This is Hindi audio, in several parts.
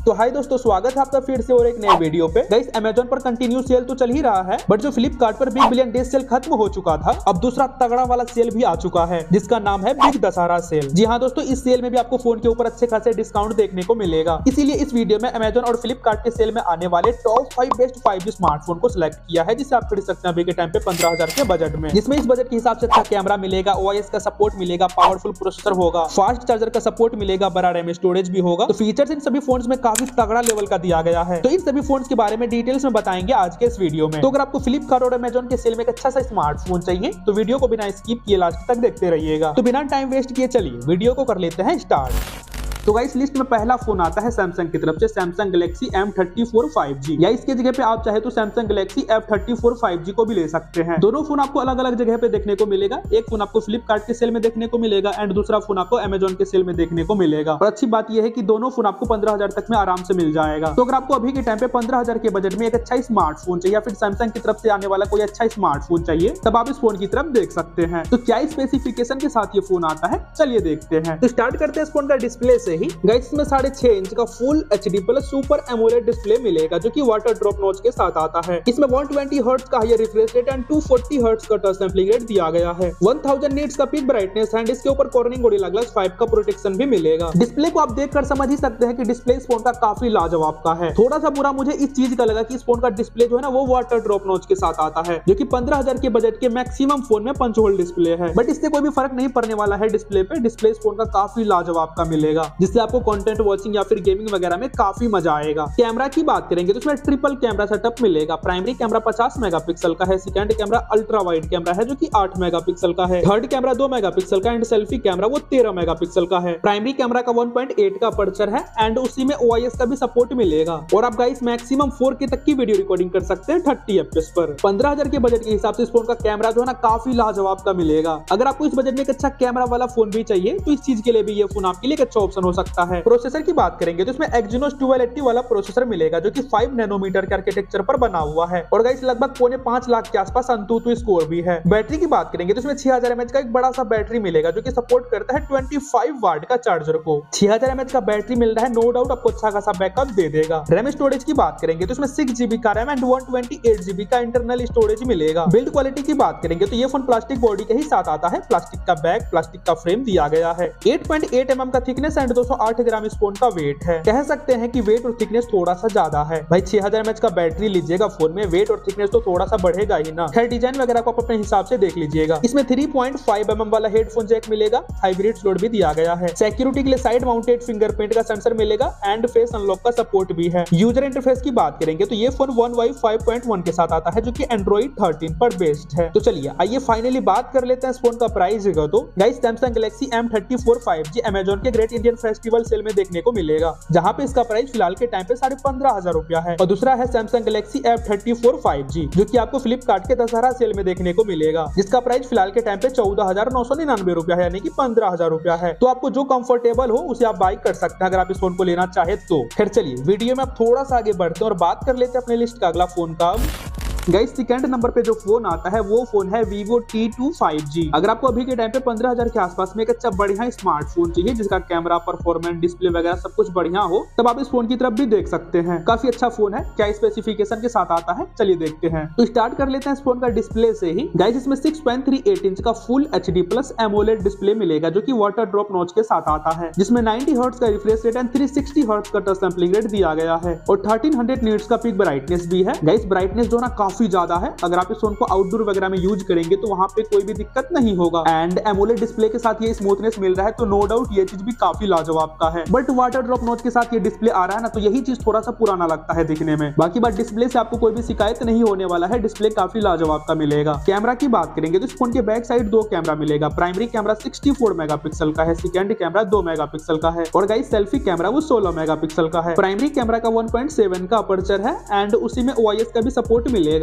तो हाय दोस्तों, स्वागत है आपका फिर से और एक नए वीडियो पे। गाइस अमेजोन पर कंटिन्यू सेल तो चल ही रहा है, बट जो फ्लिपकार्ट पर बिग बिलियन डे सेल खत्म हो चुका था, अब दूसरा तगड़ा वाला सेल भी आ चुका है जिसका नाम है बिग दशहरा सेल। जी हाँ दोस्तों, इस सेल में भी आपको फोन के ऊपर अच्छे खासे डिस्काउंट देखने को मिलेगा। इसीलिए इस वीडियो में अमेजोन और फ्लिपकार्ट के सेल में आने वाले टॉप 5 बेस्ट 5G स्मार्टफोन को सिलेक्ट किया है, जिसे आप खरीद सकते हैं अभी के टाइम पे 15,000 के बजट में। जिसमें इस बजट के हिसाब से अच्छा कैमरा मिलेगा, OIS का सपोर्ट मिलेगा, पावरफुल प्रोसेसर होगा, फास्ट चार्जर का सपोर्ट मिलेगा, बड़ा रैम स्टोरेज भी होगा। तो फीचर्स इन सभी फोन्स में काफी तगड़ा लेवल का दिया गया है। तो इन सभी फोन्स के बारे में डिटेल्स में बताएंगे आज के इस वीडियो में। तो अगर आपको फ्लिपकार्ट और अमेजोन के सेल में एक अच्छा सा स्मार्टफोन चाहिए तो वीडियो को बिना स्किप किए लास्ट तक देखते रहिएगा। तो बिना टाइम वेस्ट किए चलिए वीडियो को कर लेते हैं स्टार्ट। तो गाइस लिस्ट में पहला फोन आता है सैमसंग की तरफ से, सैमसंग गैलेक्सी M34 5G, या इसके जगह पे आप चाहे तो सैमसंग गैलेक्सी F34 5G को भी ले सकते हैं। दोनों फोन आपको अलग अलग जगह पे देखने को मिलेगा। एक फोन आपको फ्लिपकार्ट के सेल में देखने को मिलेगा एंड दूसरा फोन आपको अमेजोन के सेल में देखने को मिलेगा। और अच्छी बात यह है कि दोनों फोन आपको 15,000 तक में आराम से मिल जाएगा। तो अगर आपको अभी के टाइम पे 15,000 के बजट में एक अच्छा स्मार्टफोन चाहिए या फिर सैमसंग की तरफ से आने वाला कोई अच्छा स्मार्टफोन चाहिए, तब आप इस फोन की तरफ देख सकते हैं। तो क्या स्पेसिफिकेशन के साथ ये फोन आता है, चलिए देखते हैं। तो स्टार्ट करते हैं इस फोन का डिस्प्ले से ही। गाइस इसमें 6.5 इंच का full HD plus super AMOLED display मिलेगा, जो कि वाटर ड्रॉप नॉच के साथ आता है। इसमें 120 हर्ट्ज का higher refresh rate and 240 hertz का टच सैंपलिंग रेट दिया गया है। 1000 नीट्स का पीक ब्राइटनेस एंड इसके ऊपर कॉर्निंग गोरिल्ला ग्लास 5 का प्रोटेक्शन भी मिलेगा। डिस्प्ले को आप देखकर समझ ही सकते हैं कि डिस्प्ले इस फोन का काफी लाजवाब का है। थोड़ा सा बुरा मुझे इस चीज का लगा कि इस फोन का डिस्प्ले जो है ना वो वाटर ड्रॉप नॉच के साथ आता है, जो कि 15,000 के बजट के मैक्सिमम फोन में पंच होल डिस्प्ले है। बट इससे कोई भी फर्क नहीं पड़ने वाला है डिस्प्ले पे। डिस्प्ले इस फोन का काफी लाजवाब का मिलेगा, जिससे आपको कंटेंट वॉचिंग या फिर गेमिंग वगैरह में काफी मजा आएगा। कैमरा की बात करेंगे तो इसमें ट्रिपल कैमरा सेटअप मिलेगा। प्राइमरी कैमरा 50 मेगापिक्सल का है, second camera ultra wide camera है जो कि 8 मेगापिक्सल का है, थर्ड कैमरा 2 मेगापिक्सल का एंड सेल्फी कैमरा वो 13 मेगापिक्सल का है। प्राइमरी कैमरा का 1.8 का अपर्चर है एंड उसी में OIS का भी सपोर्ट मिलेगा। और आप गाइस मैक्सिमम 4K तक की वीडियो रिकॉर्डिंग कर सकते हैं 30 FPS पर। 15,000 के बजट के हिसाब से इस फोन का कैमरा जो है ना काफी लाजवाब का मिलेगा। अगर आपको इस बजट में एक अच्छा कैमरा वाला फोन भी चाहिए तो इस चीज के लिए भी ये फोन आपके लिए एक अच्छा ऑप्शन हो सकता है। प्रोसेसर की बात करेंगे तो इसमें Exynos 1280 वाला प्रोसेसर मिलेगा, जो कि 5 नैनोमीटर के आर्किटेक्चर पर बना हुआ है। और गाइस लगभग 4.5 लाख के आसपास अंतुतु स्कोर भी है। बैटरी की बात करेंगे तो इसमें 6000 mAh का एक बड़ा सा बैटरी मिलेगा, जो कि सपोर्ट करता है 25 वाट का चार्जर को। 6000 mAh का बैटरी मिल रहा है, नो डाउट आपको अच्छा खासा बैकअप दे देगा। रैम स्टोरेज की बात करेंगे तो इसमें 6GB का रैम एंड 128GB का इंटरनल स्टोरेज मिलेगा। बिल्ड क्वालिटी की बात करेंगे तो ये फोन प्लास्टिक बॉडी के ही साथ आता है। प्लास्टिक का बैक, प्लास्टिक का फ्रेम दिया गया है। 8.8 mm का थिकनेस एंड 208 ग्राम इस फोन का वेट है। कह सकते हैं कि वेट और थिकनेस थोड़ा सा ज्यादा है। भाई 6000 mAh का बैटरी लीजिएगा फोन में, वेट और थिकनेस तो थोड़ा सा बढ़ेगा ही ना। खैर डिजाइन वगैरह को आप अपने हिसाब से देख लीजिएगा। इसमें 3.5 mm वाला हेडफोन जैक मिलेगा, हाइब्रिड स्लॉट भी दिया गया है। सिक्योरिटी के लिए साइड माउंटेड फिंगरप्रिंट का सेंसर मिलेगा एंड फेस अनलॉक का सपोर्ट भी है। यूजर इंटरफेस की बात करेंगे तो ये फोन One UI 5.1 के साथ आता है, जो कि Android 13 पर बेस्ड है। तो चलिए आइए फाइनली बात कर लेते हैं इस फोन का प्राइस का। तो guys Samsung Galaxy M34 5G Amazon के ग्रेट इंडियन फेस्टिवल सेल में देखने को मिलेगा, जहां पे इसका प्राइस फिलहाल के टाइम पे 15,500 रुपया है। और दूसरा है सैमसंग गैलेक्सी F34 5G, जो कि आपको फ्लिपकार्ट के दशहरा सेल में देखने को मिलेगा, जिसका प्राइस फिलहाल के टाइम पे 14,999 रुपया है, यानी कि 15,000 रुपया है। तो आपको जो कंफर्टेबल हो उसे आप बाई कर सकते हैं अगर आप इस फोन को लेना चाहे तो। फिर चलिए वीडियो में आप थोड़ा सा आगे बढ़ते हैं और बात कर लेते हैं अपने लिस्ट का अगला फोन का। गाइस सेकंड नंबर पे जो फोन आता है वो फोन है Vivo T2 5G। अगर आपको अभी के टाइम पे 15,000 के आसपास में एक अच्छा बढ़िया स्मार्टफोन चाहिए जिसका कैमरा, परफॉर्मेंस, डिस्प्ले वगैरह सब कुछ बढ़िया हो, तब आप इस फोन की तरफ भी देख सकते हैं। काफी अच्छा फोन है। क्या स्पेसिफिकेशन के साथ आता है, चलिए देखते हैं। तो स्टार्ट कर लेते हैं इस फोन का डिस्प्ले से ही। गाइस इसमें 6.38 इंच का full HD plus AMOLED display मिलेगा, जो कि वाटर ड्रॉप नॉच के साथ आता है, जिसमें 90 हर्ट्ज का रिफ्रेश रेट एंड 360 हर्ट्ज का टच सैंपलिंग रेट दिया गया है। और 1300 नीट्स का पीक ब्राइटनेस भी है। गाइस ब्राइटनेस जो ना काफी ज्यादा है। अगर आप इस फोन को आउटडोर वगैरह में यूज करेंगे तो वहां पे कोई भी दिक्कत नहीं होगा। एंड एमोलेड डिस्प्ले के साथ ये स्मूथनेस मिल रहा है, तो नो डाउट ये चीज भी काफी लाजवाब का है। बट वाटर ड्रॉप नॉच के साथ ये डिस्प्ले आ रहा है ना, तो यही चीज थोड़ा सा पुराना लगता है दिखने में। बाकी बात डिस्प्ले से आपको कोई भी शिकायत नहीं होने वाला है। डिस्प्ले काफी लाजवाब का मिलेगा। कैमरा की बात करेंगे तो इस फोन के बैक साइड 2 कैमरा मिलेगा। प्राइमरी कैमरा 64 मेगापिक्सल का है, सेकंड कैमरा 2 मेगापिक्सल का है और गाइस सेल्फी कैमरा वो 16 मेगापिक्सल का है। प्राइमरी कैमरा का 1.7 का अपर्चर है एंड उसी में OIS का भी सपोर्ट मिलेगा।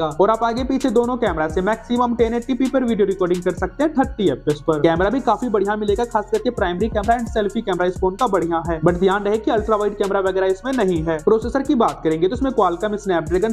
मिलेगा और आप आगे पीछे दोनों कैमरा से मैक्सिमम 1080p पर वीडियो रिकॉर्डिंग कर सकते हैं 30 fps पर। कैमरा भी काफी बढ़िया मिलेगा, खास करके primary camera and selfie camera इस फोन का बढ़िया है, बट ध्यान रहे कि अल्ट्रा वाइड कैमरा वगैरह इसमें नहीं है। प्रोसेसर की बात करेंगे तो इसमें क्वालकॉम स्नैपड्रैगन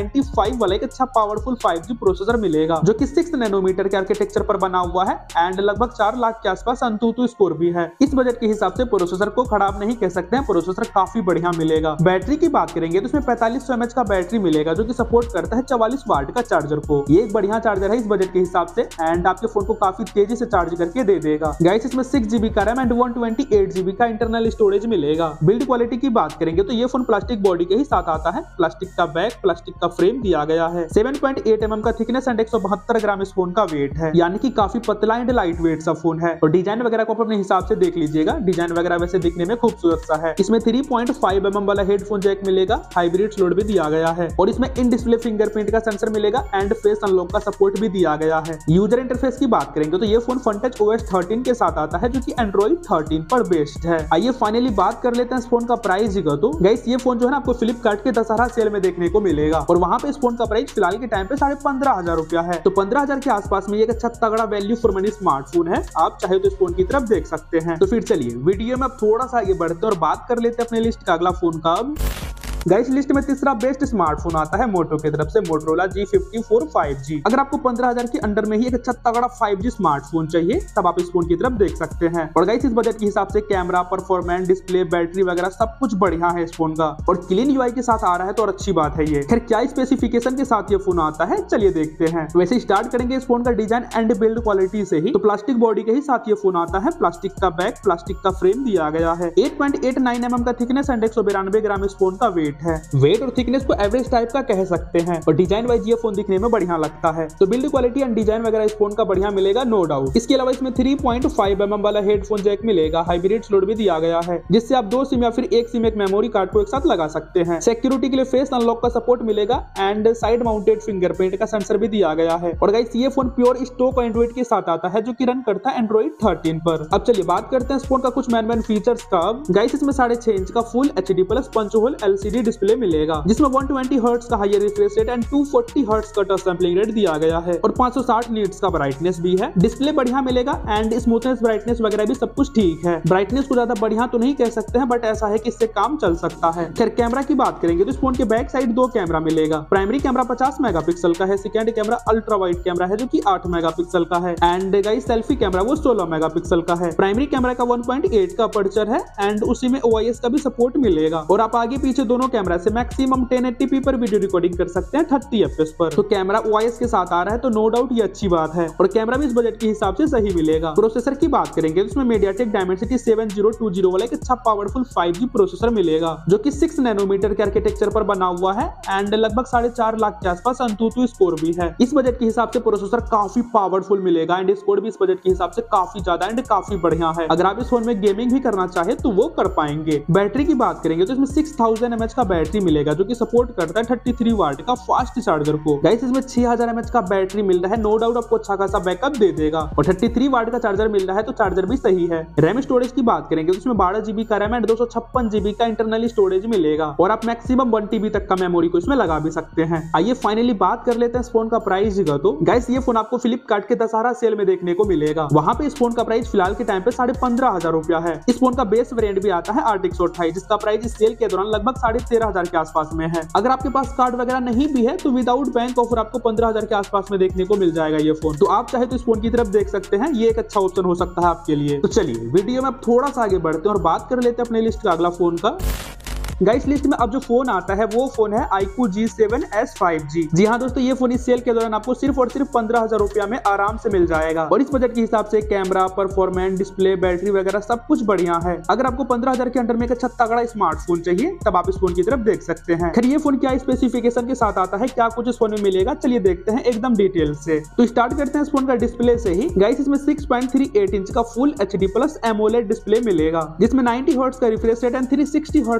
695 वाला एक अच्छा पावरफुल 5G प्रोसेसर मिलेगा जो कि 6 नैनोमीटर के आर्किटेक्चर पर बना हुआ है एंड लगभग 4 लाख के आसपास अंतुतु स्कोर भी है। इस बजट के हिसाब से प्रोसेसर को खराब नहीं कह सकते हैं, प्रोसेसर काफी बढ़िया मिलेगा। बैटरी की बात करेंगे तो इसमें 4500 mAh का बैटरी मिलेगा जो कि सपोर्ट करता है 44 वाट का चार्जर को। ये एक बढ़िया चार्जर है इस बजट के हिसाब से एंड आपके फोन को काफी तेजी से चार्ज करके दे देगा। गाइस इसमें 6GB का रैम एंड 128GB का इंटरनल स्टोरेज मिलेगा। बिल्ड क्वालिटी की बात करेंगे तो ये फोन प्लास्टिक बॉडी के ही साथ आता है, प्लास्टिक का बैक, प्लास्टिक का फ्रेम दिया गया है। 7.8 mm का थिकनेस एंड 172 ग्राम इस फोन का वेट है, यानी कि काफी पतला एंड लाइट वेट सा फोन है। और डिजाइन वगैरह को अपने हिसाब से देख लीजिएगा, डिजाइन वगैरह वैसे दिखने में खूबसूरत सा है। इसमें 3.5 mm वाला हेडफोन जैक मिलेगा, हाइब्रिड स्लॉट भी दिया गया है और इसमें इन डिस्प्ले फिंगरप्रिंट का सेंसर मिलेगा एंड फेस अनलॉक का सपोर्ट भी दिया गया है। यूजर इंटरफेस की बात करेंगे तो ये फोन FunTouch OS 13 के साथ आता है जो कि Android 13 पर बेस्ड है। आइए फाइनली बात कर लेते हैं इस फोन का प्राइस का। तो गाइस ये फोन जो है ना आपको फ्लिपकार्ट के दशहरा सेल में देखने को मिलेगा और वहां पे इस फोन का प्राइस फिलहाल के टाइम पे 15,500 रुपया है। तो 15,000 के आसपास में ये एक अच्छा तगड़ा वैल्यू फॉर मनी स्मार्टफोन है, आप चाहे तो इस फोन की तरफ देख सकते हैं। तो फिर चलिए वीडियो में अब थोड़ा सा आगे बढ़ते हैं और बात कर लेते हैं अपने लिस्ट का अगला फोन का। गाइस लिस्ट में तीसरा बेस्ट स्मार्टफोन आता है मोटो की तरफ से, मोटोरोला G54 5G। अगर आपको 15,000 के अंडर में ही एक अच्छा तगड़ा 5G स्मार्टफोन चाहिए तब आप इस फोन की तरफ देख सकते हैं। और गाइस इस बजट के हिसाब से कैमरा, परफॉर्मेंस, डिस्प्ले, बैटरी वगैरह सब कुछ बढ़िया है इस फोन का और क्लीन यूआई के साथ आ रहा है तो और अच्छी बात है ये। खैर क्या स्पेसिफिकेशन के साथ ये फोन आता है चलिए देखते हैं। वैसे स्टार्ट करेंगे इस फोन का डिजाइन एंड बिल्ड क्वालिटी से ही। तो प्लास्टिक बॉडी के ही साथ ये फोन आता है, प्लास्टिक का बैक, प्लास्टिक का फ्रेम दिया गया है। 8.89 mm का थिकनेस एंड 192 ग्राम इस फोन का वेट है। वेट और थिकनेस को एवरेज टाइप का कह सकते हैं और डिजाइन वाइज ये फोन दिखने में बढ़िया लगता है। तो बिल्ड क्वालिटी एंड डिजाइन वगैरह इस फोन का बढ़िया मिलेगा नो डाउट। इसके अलावा इसमें 3.5 mm वाला हेडफोन जैक मिलेगा, हाइब्रिड स्लॉट भी दिया गया है जिससे आप 2 सिम या फिर एक सिम एक मेमोरी कार्ड को एक साथ लगा सकते हैं। सिक्योरिटी के लिए फेस अनलॉक का सपोर्ट मिलेगा एंड साइड माउंटेड फिंगरप्रिंट का सेंसर भी दिया गया है। और गाइस ये फोन प्योर स्टॉक एंड्रॉइड के साथ आता है जो कि रन करता है Android 13 पर। अब चलिए बात करते हैं इस फोन का कुछ मेन फीचर्स का। गाइस इसमें 6.5 इंच का full HD plus punch hole LCD display मिलेगा जिसमें 120 हर्ट्ज का higher refresh rate and 240 hertz का टच सैंपलिंग रेट दिया गया है और 560 नीट्स का ब्राइटनेस भी है। डिस्प्ले बढ़िया मिलेगा एंड स्मूथनेस, ब्राइटनेस वगैरह भी सब कुछ ठीक है। ब्राइटनेस को ज्यादा बढ़िया तो नहीं कह सकते हैं बट ऐसा है कि इससे काम चल सकता है। खैर कैमरा की बात करेंगे तो इस फोन के बैक साइड 2 कैमरा मिलेगा। प्राइमरी कैमरा 50 मेगापिक्सल का है, second camera ultra wide camera है जो कि 8 मेगापिक्सल का है एंड गाइस सेल्फी कैमरा वो 16 मेगापिक्सल का है। प्राइमरी कैमरा का 1.8 का अपर्चर है एंड उसी में OIS का भी सपोर्ट मिलेगा और आप आगे पीछे दोनों कैमरा से मैक्सिमम 1080p पर वीडियो रिकॉर्डिंग कर सकते हैं 30 fps पर। तो कैमरा OIS के साथ आ रहा है तो नो डाउट ये अच्छी बात है और कैमरा भी इस बजट के हिसाब से सही मिलेगा। प्रोसेसर की बात करेंगे तो इसमें MediaTek Dimensity 7020 वाला एक अच्छा पावरफुल 5G प्रोसेसर मिलेगा जो कि 6 नैनोमीटर के आर्किटेक्चर पर बना हुआ है एंड लगभग 4.5 लाख के आसपास अंतुतु स्कोर भी है। इस बजट के हिसाब से प्रोसेसर काफी पावरफुल मिलेगा एंड स्कोर भी इस बजट के हिसाब से काफी ज्यादा एंड काफी बढ़िया है। अगर आप इस फोन में गेमिंग भी करना चाहे तो वो कर पाएंगे। बैटरी की बात करेंगे तो इसमें 6000 mAh का बैटरी मिलेगा जो कि सपोर्ट करता है 33 वाट का फास्ट चार्जर को। गाइस इसमें 6000 mAh का बैटरी मिल रहा है, नो डाउट आपको अच्छा खासा बैकअप दे देगा और 33 वाट का चार्जर मिल रहा है तो चार्जर भी सही है। रैम स्टोरेज की बात करेंगे तो इसमें 12GB का रैम एंड 256GB का इंटरनल स्टोरेज मिलेगा और आप मैक्सिमम 1TB तक का मेमोरी को इसमें लगा भी सकते हैं। आइए फाइनली बात कर लेते हैं इस फोन का प्राइस का। तो गाइस ये फोन आपको फ्लिपकार्ट के दशहरा सेल में देखने को मिलेगा, वहां पे इस फोन का प्राइस फिलहाल के टाइम पे 15,500 रुपया है। इस फोन का बेस वेरिएंट भी आता है RTX 128 जिसका प्राइस इस सेल के दौरान लगभग 13,500 के आसपास में है। अगर आपके पास कार्ड वगैरह नहीं भी है तो विदाउट बैंक ऑफर आपको 15,000 के आसपास में देखने को मिल जाएगा ये फोन। तो आप चाहे तो इस फोन की तरफ देख सकते हैं, ये एक अच्छा ऑप्शन हो सकता है आपके लिए। तो चलिए वीडियो में अब थोड़ा सा आगे बढ़ते हैं और बात कर लेते हैं अपने लिस्ट का अगला फोन का। गाइस लिस्ट में अब जो फोन आता है वो फोन है iQOO G7s 5G। जी हाँ दोस्तों, ये फोन इस सेल के दौरान आपको सिर्फ और सिर्फ 15,000 रुपया में आराम से मिल जाएगा और इस बजट के हिसाब से कैमरा, परफॉर्मेंस, डिस्प्ले, बैटरी वगैरह सब कुछ बढ़िया है। अगर आपको 15,000 के अंडर में एक अच्छा तगड़ा स्मार्टफोन चाहिए तब आप इस फोन की तरफ देख सकते हैं। खैर ये फोन क्या स्पेसिफिकेशन के साथ आता है, क्या कुछ इस फोन में मिलेगा, चलिए देखते हैं एकदम डिटेल से। तो स्टार्ट करते हैं इस फोन का डिस्प्ले से ही। गाइस इसमें 6.38 इंच का full HD plus AMOLED display मिलेगा जिसमें 90 हर्ट्ज का रिफ्रेश रेट एंड 360 हर्ट्ज का टच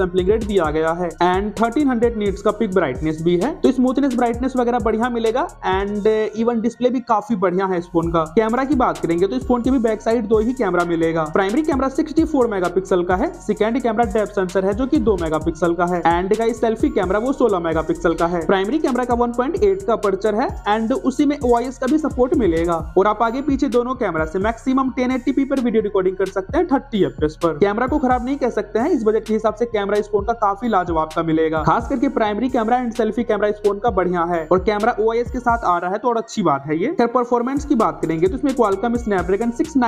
सैंपलिंग रेट दिया गया है एंड 1300 नीट्स का पिक ब्राइटनेस भी है। तो स्मूथनेस ब्राइटनेस वगैरह बढ़िया मिलेगा एंड इवन डिस्प्ले भी काफी बढ़िया है इस फोन का। कैमरा की बात करेंगे तो इस फोन के भी बैक साइड 2 ही कैमरा मिलेगा। प्राइमरी कैमरा 64 मेगापिक्सल का है, सेकेंडरी कैमरा डेप्थ सेंसर है जो कि 2 मेगापिक्सल का है एंड गाइस सेल्फी कैमरा वो 16 मेगापिक्सल का है। प्राइमरी कैमरा का 1.8 का अपर्चर है एंड उसी में OIS का भी सपोर्ट मिलेगा और आप आगे पीछे दोनों कैमरा से मैक्सिमम 1080p पर वीडियो रिकॉर्डिंग कर सकते हैं 30 FPS पर। कैमरा को खराब नहीं कह सकते हैं, इस बजट के हिसाब से कैमरा इस फोन का काफी लाजवाब का मिलेगा। खास करके primary camera and selfie camera इस फोन का बढ़िया है और कैमरा OIS के साथ आ रहा है तो और अच्छी बात है ये। फिर परफॉर्मेंस की बात करेंगे तो इसमें क्वालकॉम स्नैपड्रैगन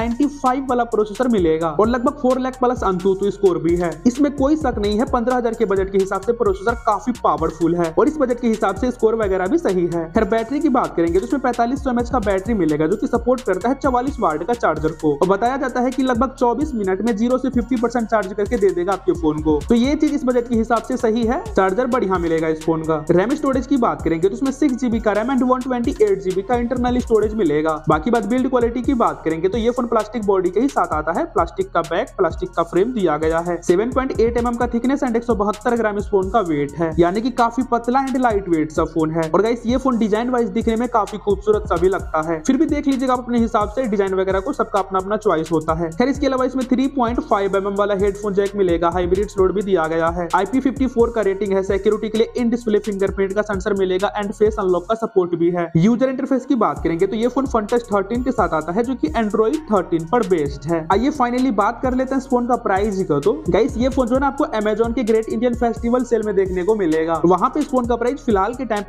695 वाला प्रोसेसर मिलेगा और लगभग 4 लाख प्लस ANTUTU स्कोर भी है। इसमें कोई शक नहीं है 15,000 के बजट के हिसाब से प्रोसेसर काफी पावरफुल है और इस बजट के हिसाब से स्कोर वगैरह भी सही है। फिर बैटरी की बात करेंगे तो इसमें 4500 mAh का बैटरी मिलेगा जो कि सपोर्ट करता है 44 वाट का चार्जर को और बताया जाता है कि लगभग 24 मिनट में 0 से 50% चार्ज करके दे देगा आपके फोन को। तो ये चीज इस बजट के हिसाब से सही है, चार्जर बढ़िया मिलेगा इस फोन का। रैम स्टोरेज की बात करेंगे तो इसमें 6GB का रैम एंड 128GB का इंटरनल स्टोरेज मिलेगा। बाकी बात बिल्ड क्वालिटी की बात करेंगे तो ये फोन प्लास्टिक बॉडी के ही साथ आता है, प्लास्टिक का बैक, प्लास्टिक का फ्रेम दिया गया है। 7.8 mm का थिकनेस एंड 172 ग्राम इस फोन का वेट है, यानी कि काफी पतला एंड लाइट वेट सा फोन है। और गाइस ये फोन डिजाइन वाइज दिखने में काफी खूबसूरत सा भी लगता है, फिर भी देख लीजिएगा आप अपने हिसाब से, डिजाइन वगैरह को सबका अपना अपना चॉइस होता है। खैर इसके अलावा इसमें 3.5 mm वाला हेडफोन जैक मिलेगा, हाइब्रिड स्लॉट भी दिया गया है, IP54 का रेटिंग है, सिक्योरिटी के लिए इन डिस्प्ले फिंगरप्रिंट का सेंसर मिलेगा एंड फेस अनलॉक का सपोर्ट भी है। यूजर इंटरफेस की बात करेंगे तो ये फोन फनटच 13 के साथ आता है जो कि एंड्रॉइड 13 पर बेस्ड है। आइए फाइनली बात कर लेते हैं इस फोन का प्राइस का। तो गाइस ये फोन जो है ना आपको अमेजॉन के ग्रेट इंडियन फेस्टिवल सेल में देखने को मिलेगा, वहां पे इस फोन का प्राइस फिलहाल के टाइम पे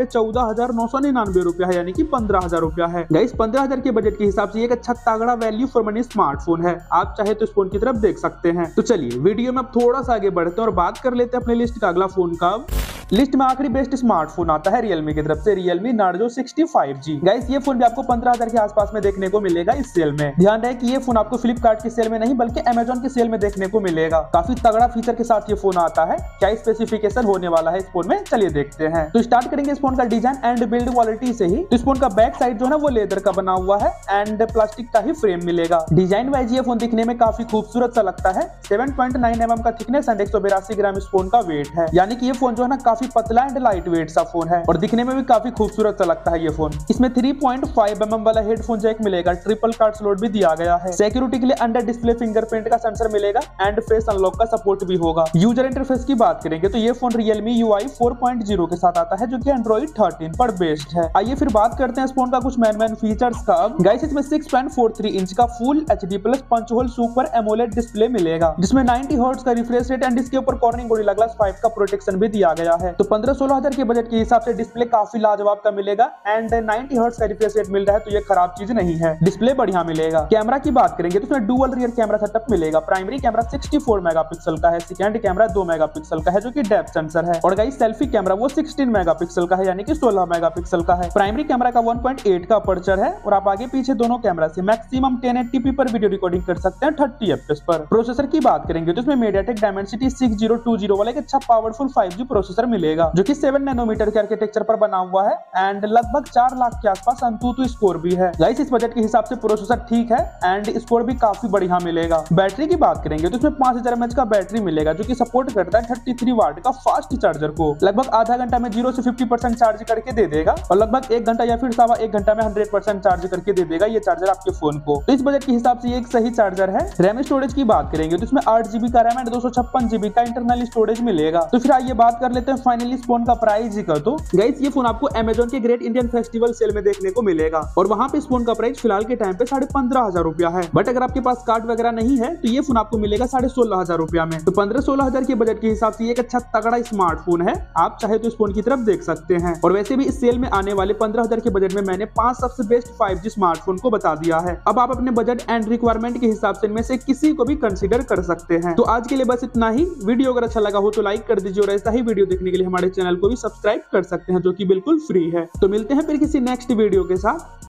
14,999 रुपया है, यानी कि 15,000 रुपया है। गाइस 15,000 के बजट के हिसाब से एक अच्छा तगड़ा वैल्यू फॉर मनी स्मार्टफोन है, आप चाहे तो इस फोन की तरफ देख सकते हैं। तो चलिए वीडियो में अब थोड़ा सा आगे बढ़ते हैं और बात कर लेते हैं अपने लिस्ट का अगला फोन का। लिस्ट में आखिरी बेस्ट स्मार्टफोन आता है Realme की तरफ से, Realme Narzo 65G। गाइस ये फोन भी आपको 15,000 के आसपास में देखने को मिलेगा इस सेल में। ध्यान रहे कि ये फोन आपको फ्लिपकार्ट के सेल में नहीं बल्कि Amazon के सेल में देखने को मिलेगा। काफी तगड़ा फीचर के साथ ये फोन आता है। क्या स्पेसिफिकेशन होने वाला है इस फोन में, चलिए देखते हैं। तो स्टार्ट करेंगे इस फोन का डिजाइन एंड बिल्ड क्वालिटी से ही। तो इस फोन का बैक साइड जो है ना वो लेदर का बना हुआ है एंड प्लास्टिक का ही फ्रेम मिलेगा। डिजाइन वाइज ये फोन दिखने में काफी खूबसूरत सा लगता है। 7.9 mm का थिकनेस एंड 182 ग्राम इस फोन का वेट है, यानी कि ये फोन जो है ना काफी पतला एंड लाइट वेट सा फोन है और दिखने में भी काफी खूबसूरत सा लगता है ये फोन। इसमें 3.5 mm वाला हेडफोन जैक मिलेगा, ट्रिपल कार्ड स्लॉट भी दिया गया है, सिक्योरिटी के लिए अंडर डिस्प्ले फिंगरप्रिंट का सेंसर मिलेगा एंड फेस अनलॉक का सपोर्ट भी होगा। यूजर इंटरफेस की बात करेंगे तो ये फोन Realme UI 4.0 के साथ आता है जो कि Android 13 पर बेस्ड है। आइए फिर बात करते हैं इस फोन का कुछ मेन फीचर्स का। गाइस इसमें 6.43 इंच का full HD plus punch hole super AMOLED display मिलेगा जिसमें 90 हर्ट्ज का रिफ्रेश रेट एंड इसके ऊपर कॉर्निंग गोरिल्ला ग्लास 5 का प्रोटेक्शन भी दिया गया है। तो 15-16 के बजट के हिसाब से डिस्प्ले काफी लाजवाब का मिलेगा एंड 90 हर्ट्ज का रिफ्रेश रेट मिल रहा है, तो ये खराब चीज नहीं है, डिस्प्ले बढ़िया मिलेगा। कैमरा की बात करेंगे तो इसमें डुअल रियर कैमरा सेटअप मिलेगा। प्राइमरी कैमरा 64 मेगापिक्सल का है, सेकेंडरी कैमरा 2 मेगापिक्सल का है जो कि डेप्थ सेंसर है और गाइस सेल्फी कैमरा वो 16 मेगापिक्सल का है, यानी कि 16 मेगापिक्सल का है। प्राइमरी कैमरा का 1.8 का अपर्चर है और आप आगे पीछे दोनों कैमरा से मैक्सिमम 1080p पर वीडियो रिकॉर्डिंग कर सकते हैं 30 FPS पर। प्रोसेसर की बात करेंगे तो इसमें MediaTek Dimensity 6020 वाला एक अच्छा पावरफुल 5G प्रोसेसर मिलेगा जो कि 7 नैनोमीटर के आर्किटेक्चर पर बना हुआ है एंड लगभग 4 लाख के आसपास ANTUTU स्कोर भी है। गाइस इस बजट के हिसाब से प्रोसेसर ठीक है एंड स्कोर भी काफी बढ़िया मिलेगा। बैटरी की बात करेंगे तो इसमें 5000 mAh का बैटरी मिलेगा जो कि सपोर्ट करता है 33 वाट का फास्ट चार्जर को। लगभग आधा घंटा में 0 से 50% चार्ज करके दे देगा और लगभग 1 घंटा या फिर 1.25 घंटा में 100% चार्ज करके दे देगा ये चार्जर आपके फोन को। तो इस बजट के हिसाब से ये एक सही चार्जर है। रैम स्टोरेज की बात करेंगे तो इसमें 8GB का रैम एंड 256GB का इंटरनल स्टोरेज मिलेगा। तो फिर आइए बात कर लेते हैं फाइनली इस फोन का प्राइस का। तो गाइस ये फोन आपको Amazon के ग्रेट इंडियन फेस्टिवल सेल में देखने को मिलेगा और वहां पे इस फोन का प्राइस फिलहाल के टाइम पे 15,500 रुपया है। बट अगर आपके पास कार्ड वगैरह नहीं है तो ये फोन आपको मिलेगा 16,500 रुपया में। तो 15-16 के बजट के हिसाब से एक अच्छा तगड़ा स्मार्टफोन है, आप चाहे तो इस फोन की तरफ देख सकते हैं। और वैसे भी इस सेल में आने वाले 15,000 के बजट में मैंने 5 सबसे बेस्ट 5G स्मार्टफोन को बता दिया है। अब आप अपने बजट एंड रिक्वायरमेंट के हिसाब से इनमें से किसी को भी कंसीडर कर सकते हैं। तो आज के लिए बस इतना ही। वीडियो अगर अच्छा लगा हो तो लाइक कर दीजिए और ऐसा ही वीडियो देखने के लिए हमारे चैनल को भी सब्सक्राइब कर सकते हैं जो कि बिल्कुल फ्री है। तो मिलते हैं फिर किसी नेक्स्ट वीडियो के साथ।